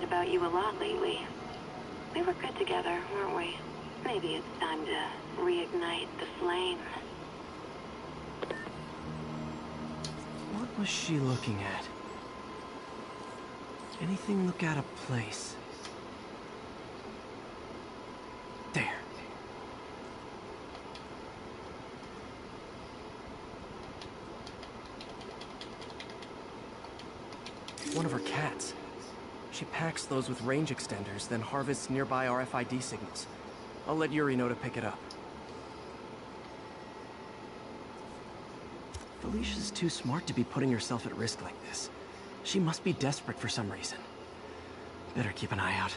thinking about you a lot lately. We were good together, weren't we? Maybe it's time to reignite the flame. What was she looking at? Anything look out of place? There. One of her cats. She packs those with range extenders, then harvests nearby RFID signals. I'll let Yuri know to pick it up. Felicia's too smart to be putting herself at risk like this. She must be desperate for some reason. Better keep an eye out.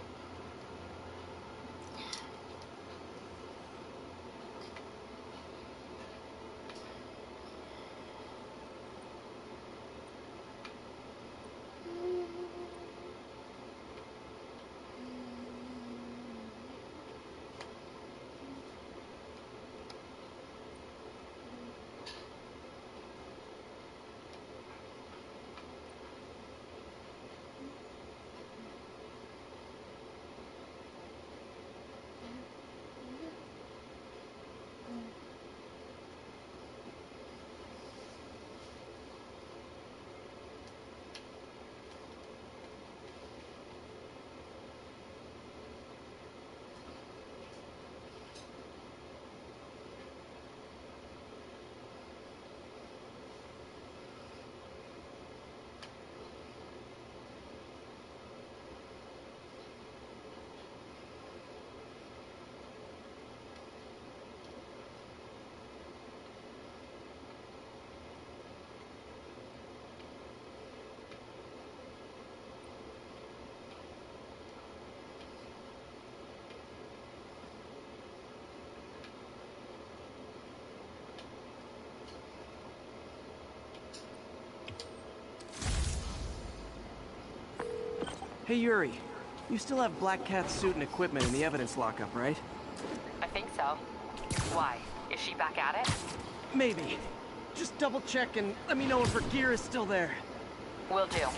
Hey Yuri, you still have Black Cat's suit and equipment in the evidence lockup, right? I think so. Why? Is she back at it? Maybe. Just double check and let me know if her gear is still there. Will do.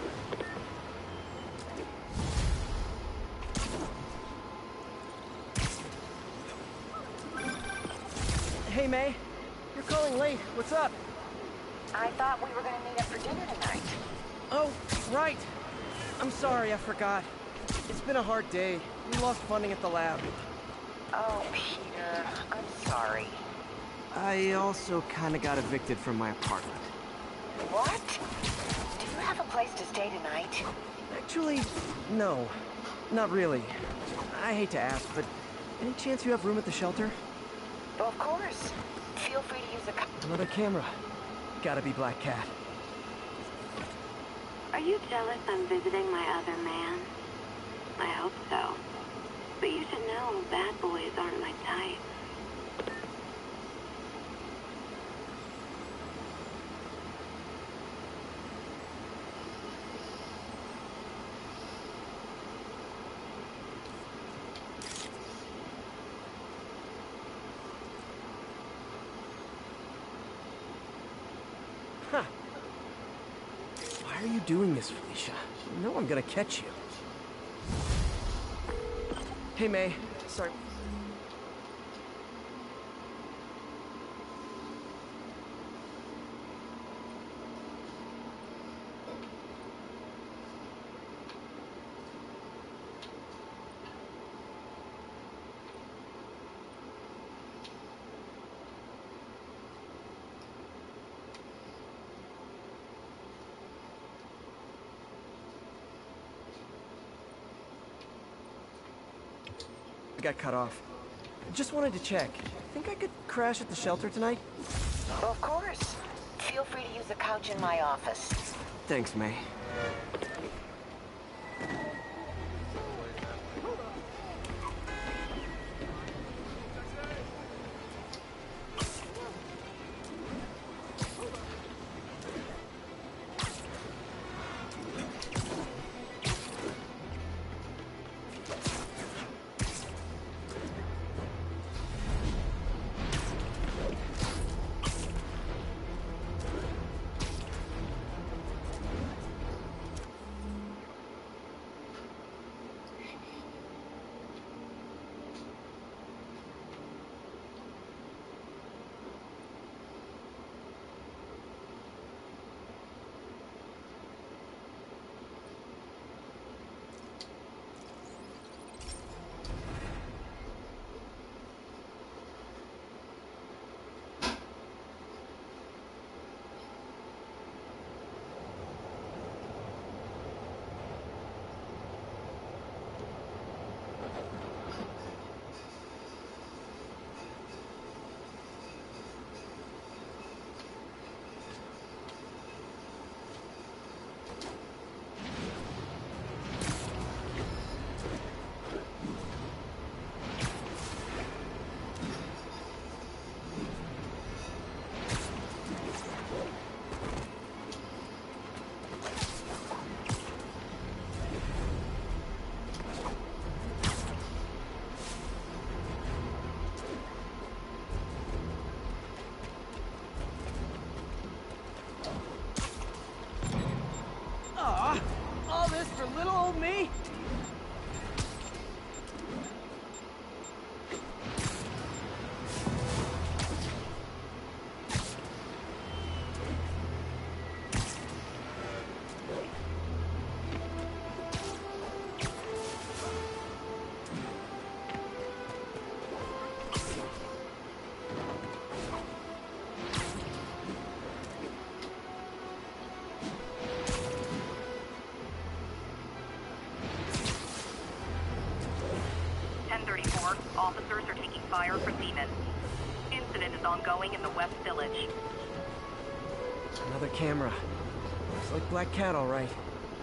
Hey May, you're calling late. What's up? I thought we were gonna meet up for dinner tonight. Oh, right. I'm sorry, I forgot. It's been a hard day. We lost funding at the lab. Oh, Peter, I'm sorry. I also kinda got evicted from my apartment. What? Do you have a place to stay tonight? Actually, no. Not really. I hate to ask, but any chance you have room at the shelter? Well, of course. Feel free to use the... Another camera. Gotta be Black Cat. Are you jealous I'm visiting my other man? I hope so. But you should know bad boys aren't my type. Huh. Why are you doing this, Felicia? You know I'm gonna catch you. Hey, May. Sorry. Got cut off. Just wanted to check. Think I could crash at the shelter tonight? Well, of course. Feel free to use the couch in my office. Thanks, May. Center. Officers are taking fire from demons. Incident is ongoing in the West Village. Another camera. Looks like Black Cat, all right.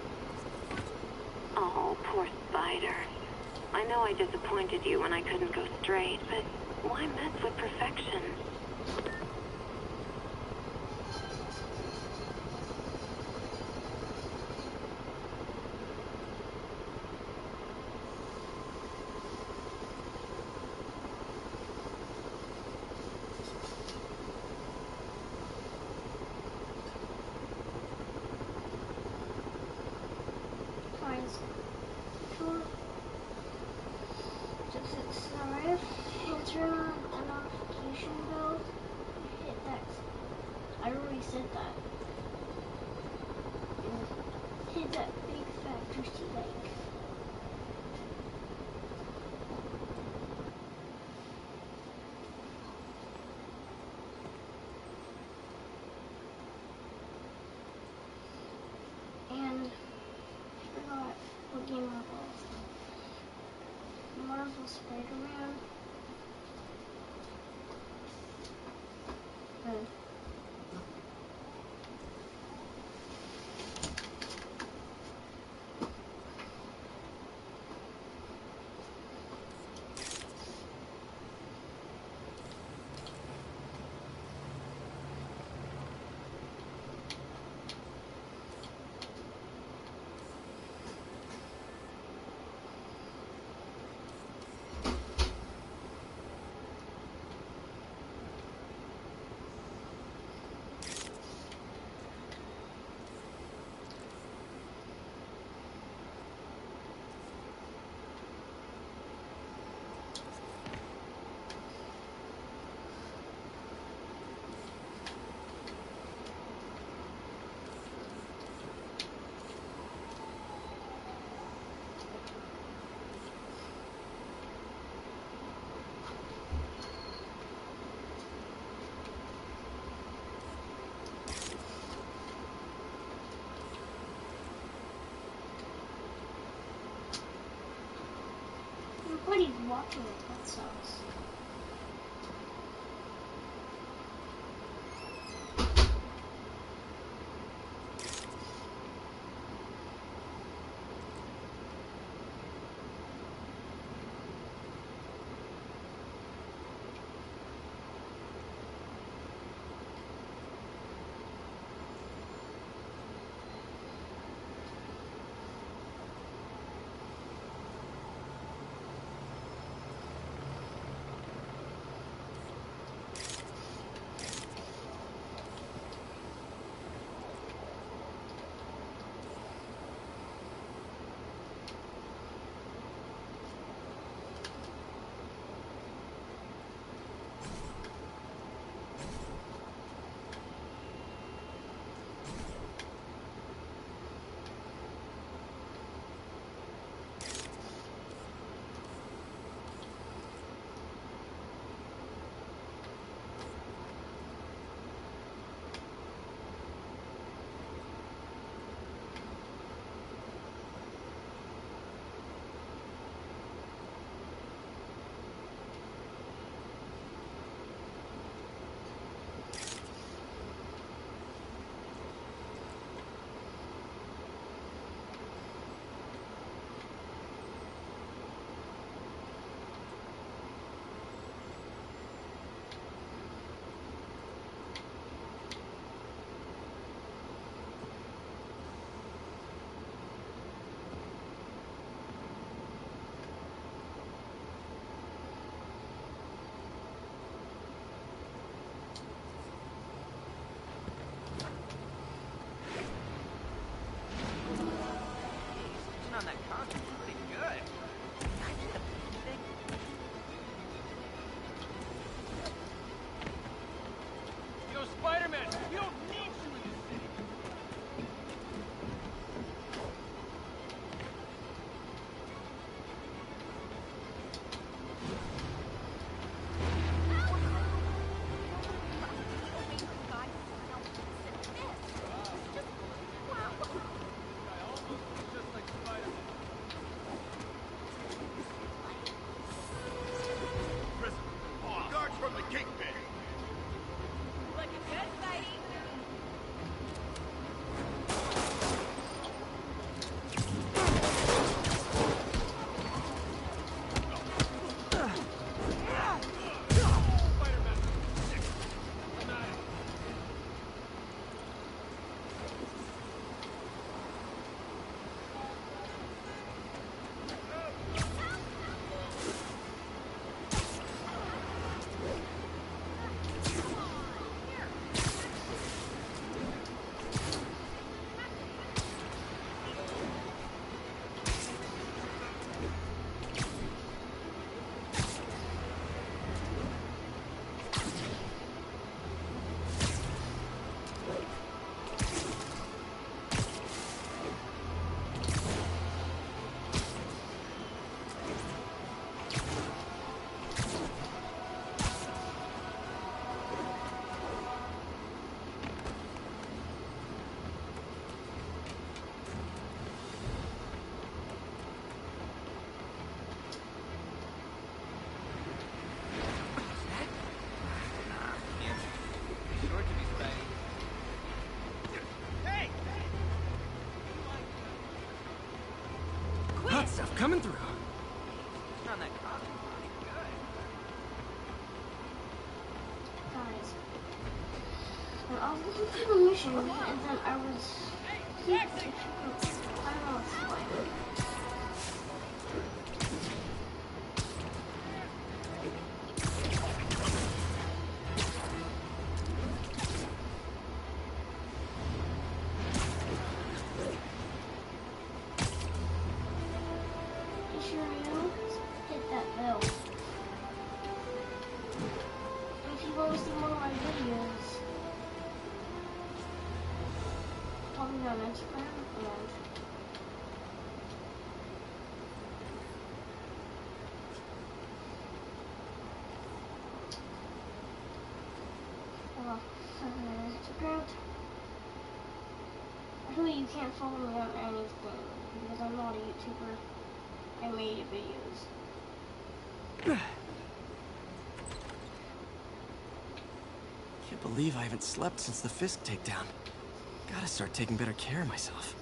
Oh, poor Spider. I know I disappointed you when I couldn't go straight, but why mess with perfection? Turn on the notification bell. Hit that. I already said that. And hit that big fat juicy like. And I forgot what game it was. Marvel Spider-Man. Nobody's watching it, that sucks. stuff coming through. Guys, when I was looking for the mission, and then I was... I don't know what's Spider. Hit that bell. And if you want to see more of my videos, follow me on Instagram and Instagram. Actually, you can't follow me on anything because I'm not a YouTuber. I made videos. Can't believe I haven't slept since the Fisk takedown. Gotta start taking better care of myself.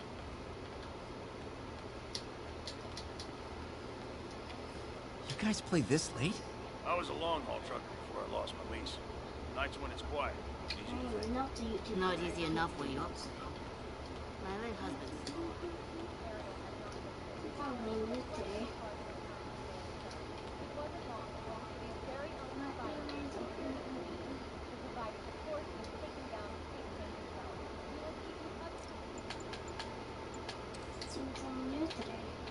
You guys play this late? I was a long-haul trucker before I lost my lease. Nights when it's quiet. I'm not the YouTuber. Not easy enough when you're my late husband. Following this day. Something new today.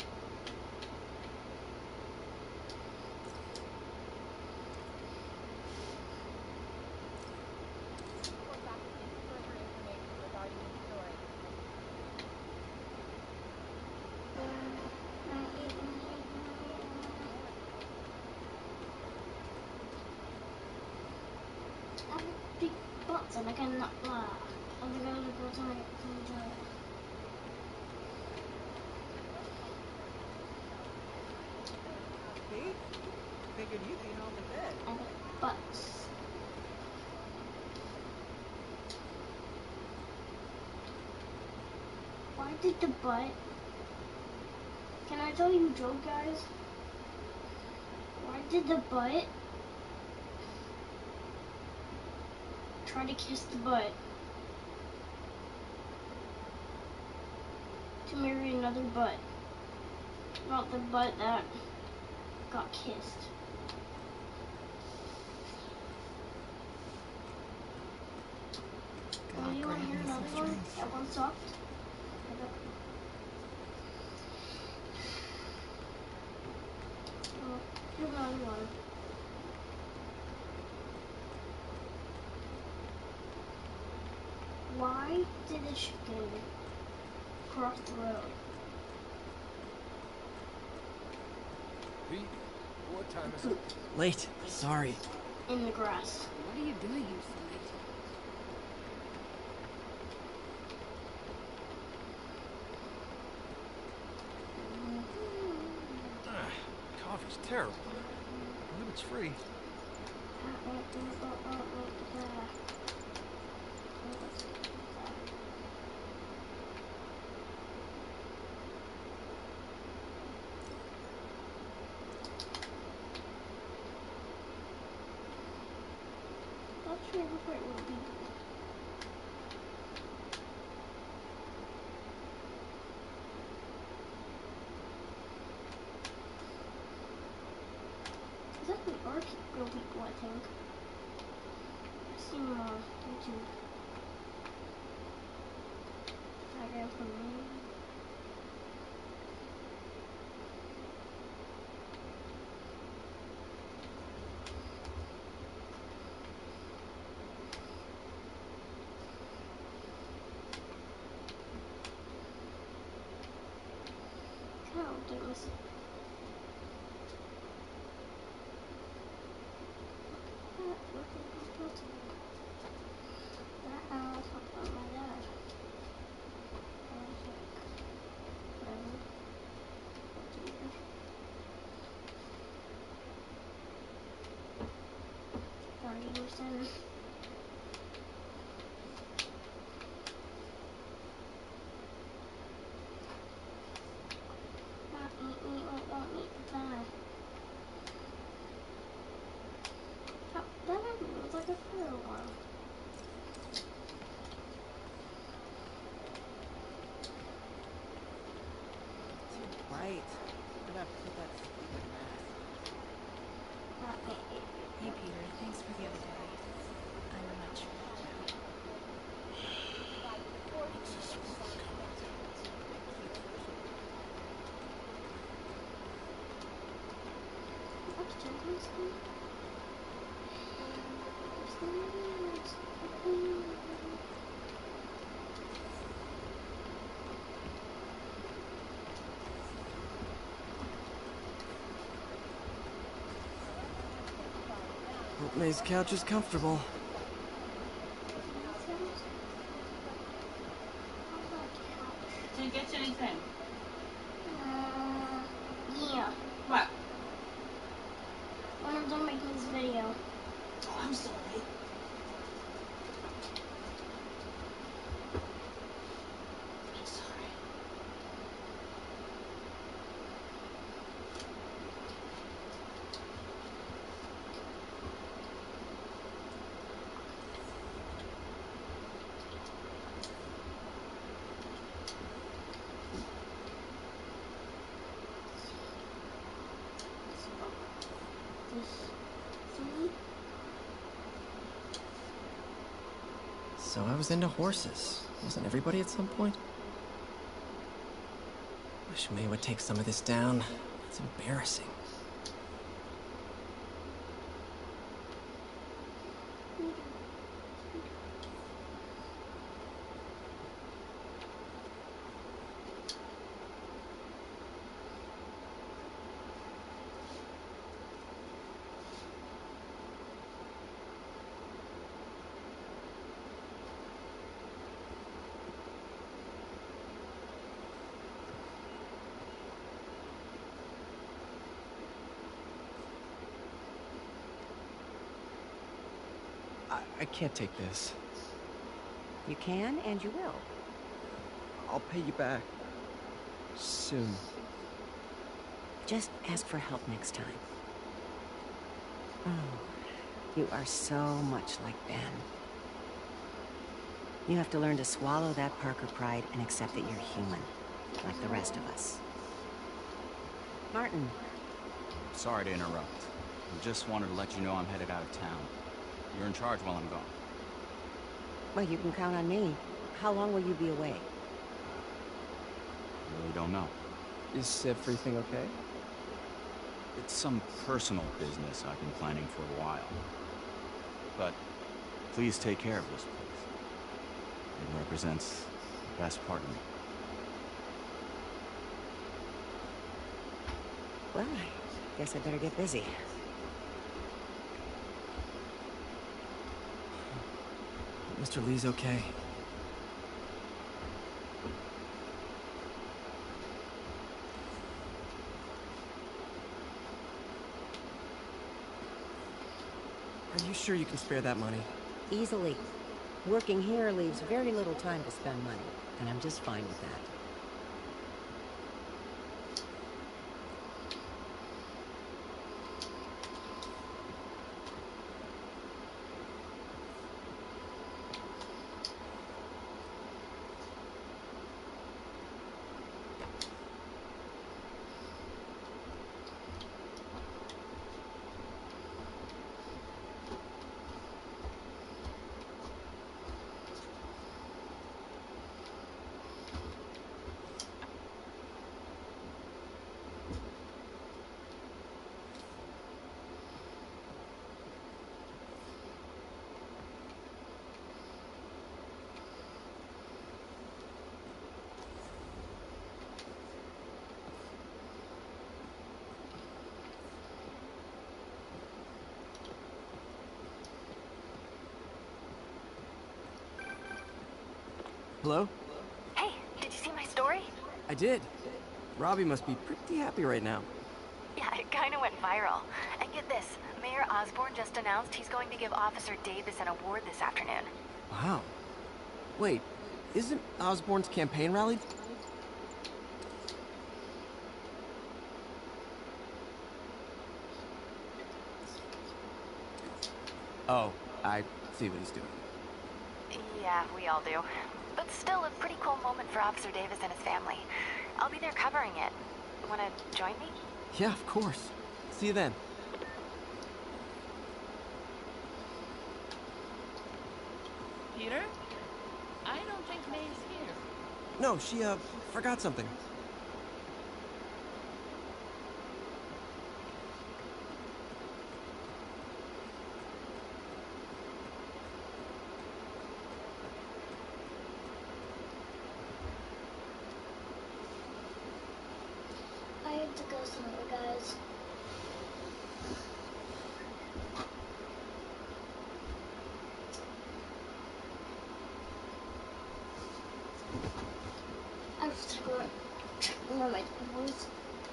I have big butts and I cannot laugh. I'm gonna go to my computer. Figured you'd be home in bed. And butts. Why did the butt? Can I tell you a joke, guys? Why did the butt try to kiss the butt to marry another butt? Not the butt that got kissed. Oh, you want to hear another one? That one sucked. Oh, here's another one. Why did the chicken cross the road? Pete, what time is it? Late. Sorry. In the grass. What are you doing here so late? Coffee's terrible. I believe it's free. That's your favorite will be. Is that the real people, I think? I've seen them on YouTube. Diagram for me. Oh, don't miss it. Hope May's couch is comfortable. Didn't get you anything. Yeah. What? When I'm done making this video. Oh, I'm sorry. I'm sorry. So I was into horses. Wasn't everybody at some point? Wish May would take some of this down. It's embarrassing. I can't take this. You can and you will. I'll pay you back. Soon. Just ask for help next time. Oh, you are so much like Ben. You have to learn to swallow that Parker pride and accept that you're human, like the rest of us. Martin. Sorry to interrupt. I just wanted to let you know I'm headed out of town. You're in charge while I'm gone. Well, you can count on me. How long will you be away? Really don't know. Is everything okay? It's some personal business I've been planning for a while. But please take care of this place. It represents the best part of me. Well, I guess I better get busy. Mr. Lee's okay. Are you sure you can spare that money? Easily. Working here leaves very little time to spend money, and I'm just fine with that. Hello? Hey, did you see my story? I did. Robbie must be pretty happy right now. Yeah, it kind of went viral. And get this, Mayor Osborne just announced he's going to give Officer Davis an award this afternoon. Wow. Wait, isn't Osborne's campaign rally? Oh, I see what he's doing. Yeah, we all do. But still a pretty cool moment for Officer Davis and his family. I'll be there covering it. Wanna join me? Yeah, of course. See you then. Peter? I don't think May's here. No, she, forgot something. this later, guys. I have to go check my voice.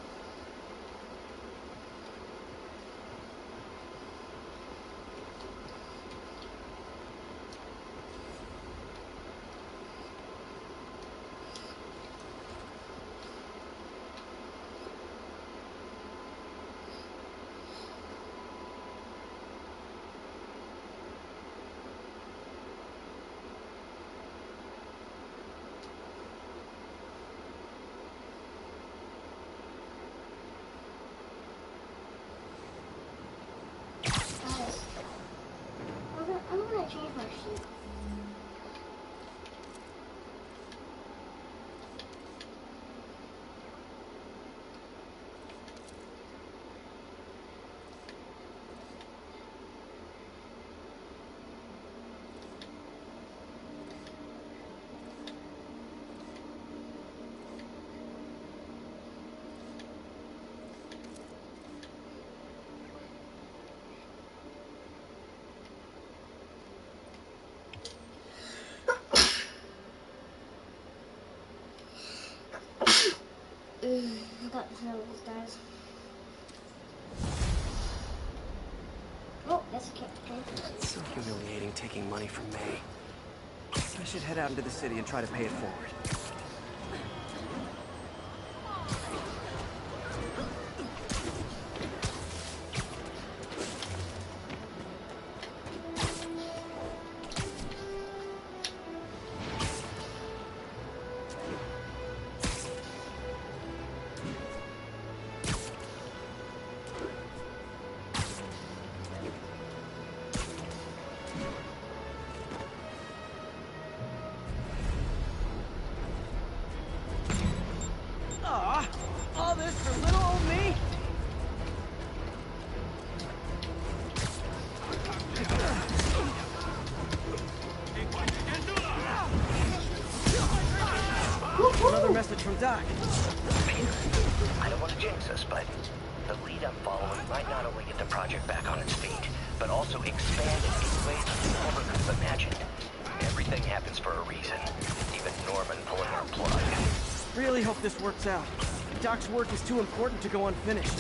I'm gonna change my sheet. I got the nose, guys. Oh, that's a cat. It's so humiliating taking money from May. I should head out into the city and try to pay it forward. All this for little old me? Another message from Doc. I don't want to jinx us, but the lead I'm following might not only get the project back on its feet, but also expand it in ways we never could have imagined. Everything happens for a reason. Even Norman pulling our plug. Really hope this works out. Doc's work is too important to go unfinished.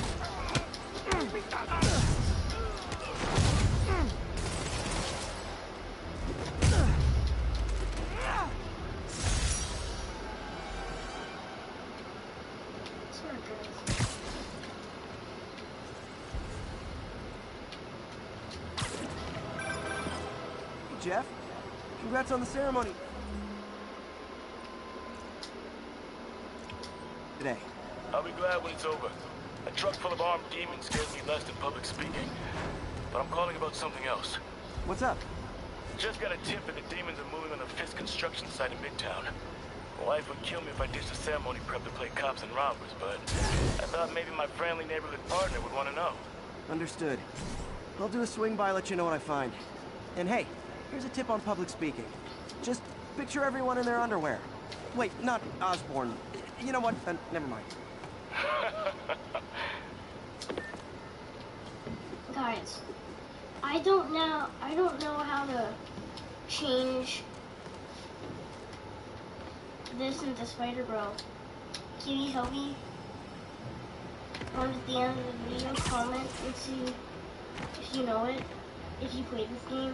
Hey, Jeff. Congrats on the ceremony. Today. I'll be glad when it's over. A truck full of armed demons scares me less than public speaking. But I'm calling about something else. What's up? Just got a tip that the demons are moving on the Fisk construction site in Midtown. My wife would kill me if I ditched the ceremony prep to play cops and robbers, but I thought maybe my friendly neighborhood partner would want to know. Understood. I'll do a swing by, let you know what I find. And hey, here's a tip on public speaking. Just picture everyone in their underwear. Wait, not Osborne. You know what? Never mind. Guys, I don't know how to change this into Spider Bro. Can you help me? Or at the end of the video, comment and see if you know it, if you played this game.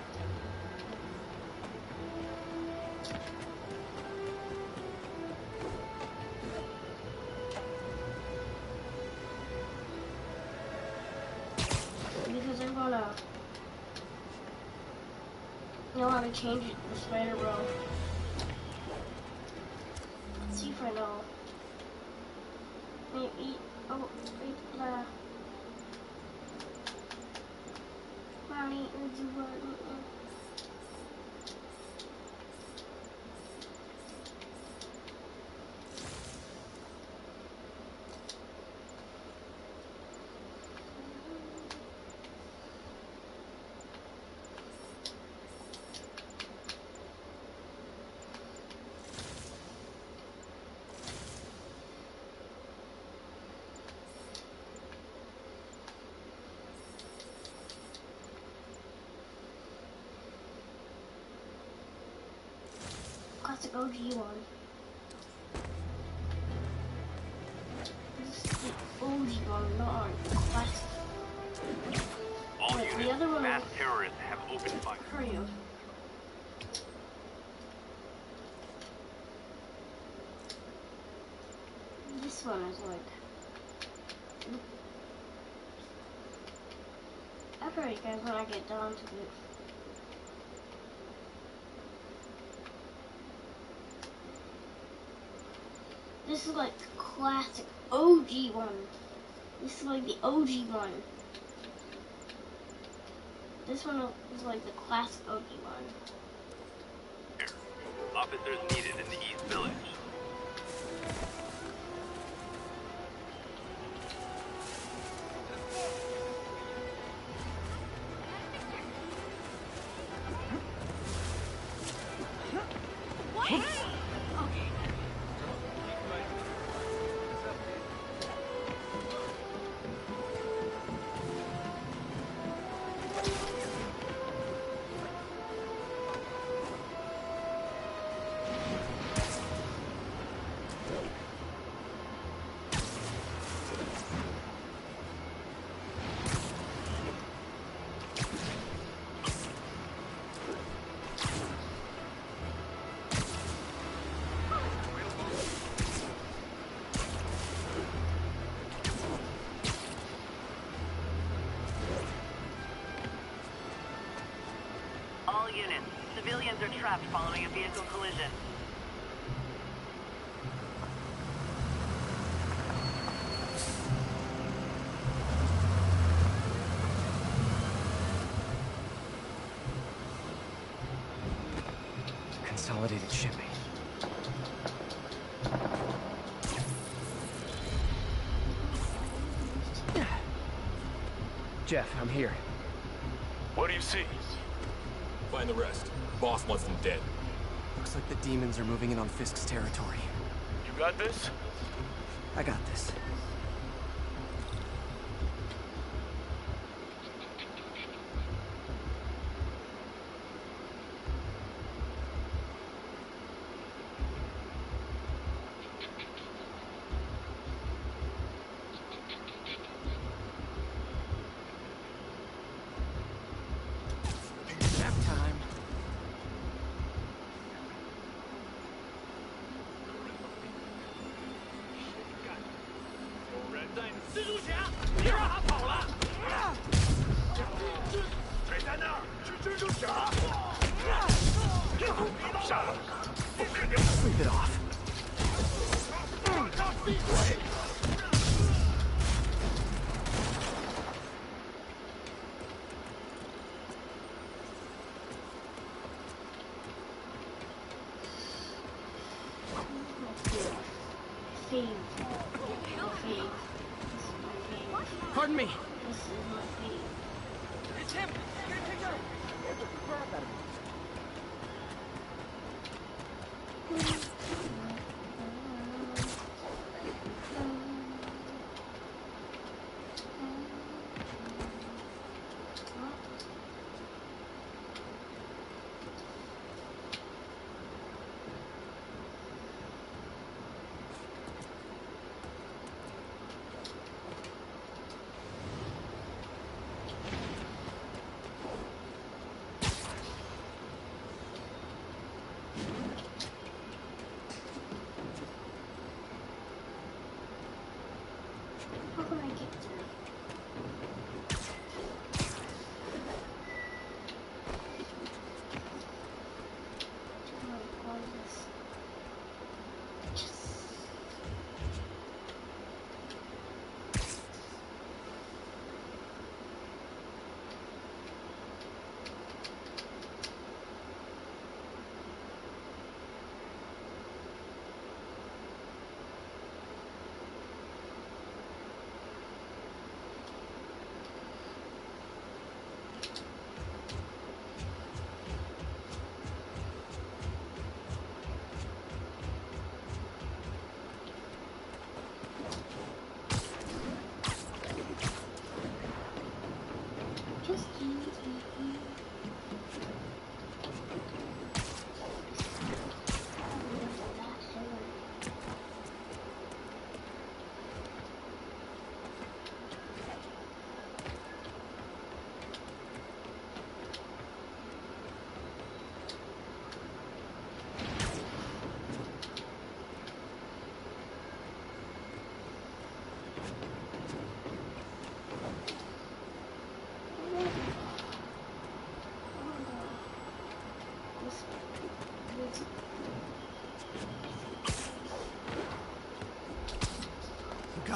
Because I wanna know how to change it to Spider Bro. Let's see if I know. Maybe. Oh, wait, Mommy, would you want me? OG one. This is the OG one, not our classic. All Wait, units, the other one mass was terrorists have opened fire. Creo. This one is like... I'll show you guys when I get down to it. This is like the classic OG one. This is like the OG one. This one is like the classic OG one. Officers needed in the East Village. All units, civilians are trapped following a vehicle collision. Consolidated shipping. Jeff, I'm here. What do you see? Find the rest. Boss wants them dead. Looks like the demons are moving in on Fisk's territory. You got this? I got this. Nap time. Sleep it off. Fave. Pardon me. This is my fave. It's him. Get a picture. Get the crap out of me.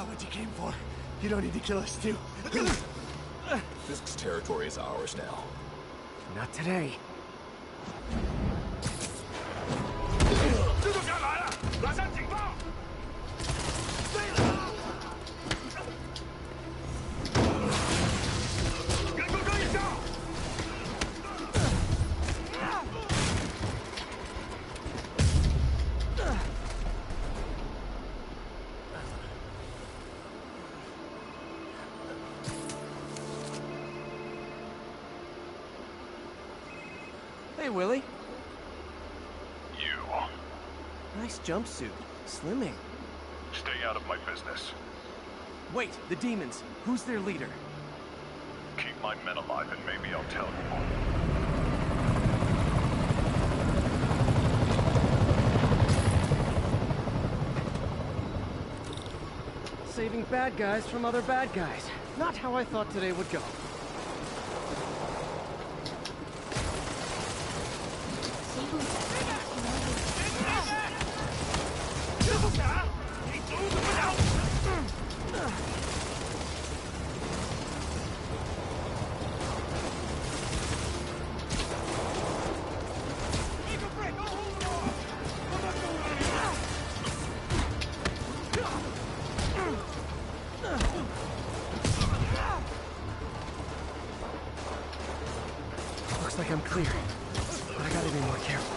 got what you came for. You don't need to kill us, too. Fisk's territory is ours now. Not today. Hey, Willie. You. Nice jumpsuit. Slimming. Stay out of my business. Wait, the demons. Who's their leader? Keep my men alive and maybe I'll tell you. Saving bad guys from other bad guys. Not how I thought today would go. Looks like I'm clear, but I gotta be more careful.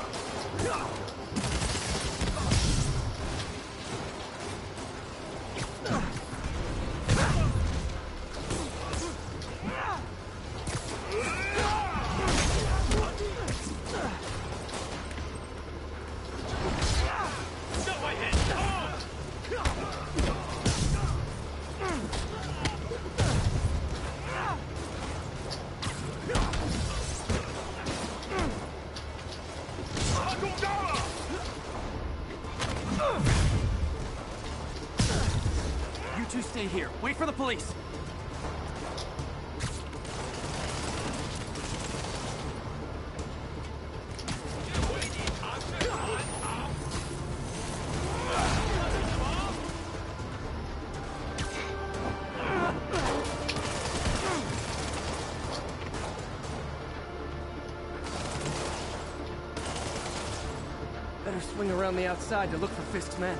You two stay here. Wait for the police. Better swing around the outside to look for Fisk's men.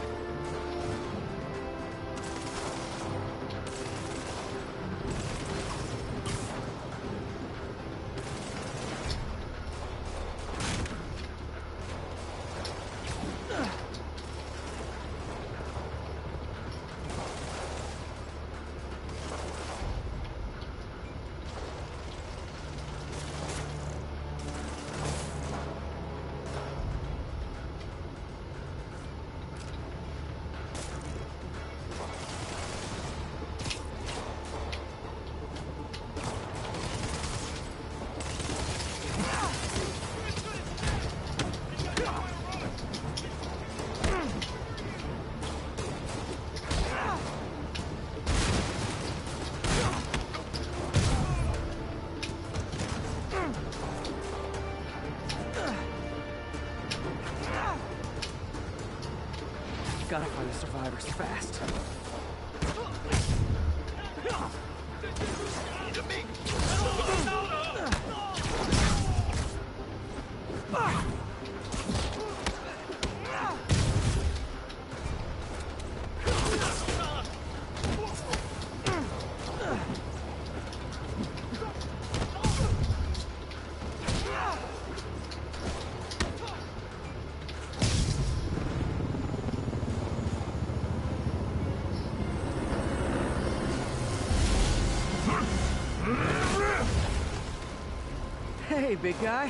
Gotta find the survivors fast. Hey, big guy.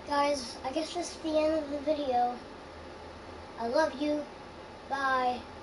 Guys, I guess that's the end of the video. I love you. Bye.